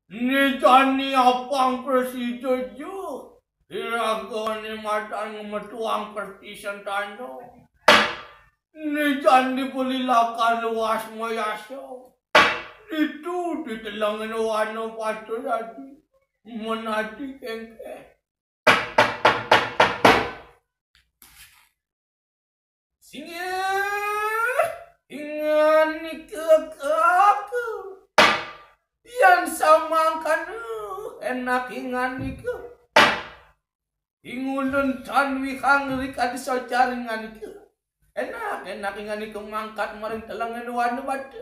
Ni Johnny apang presiden ju. Irago ni matang metuang pertisan tano. Ni Johnny pulilakan luas moyaso. Itu ditelangan wano pato tadi. Menadi kengke. Singa. Ingan ni kekaku. Yang sama kan enak ingan iku. Ingulun tan wihang rika disojaringan iku. Enak ingan iku mangkat maring telangan wanu batu.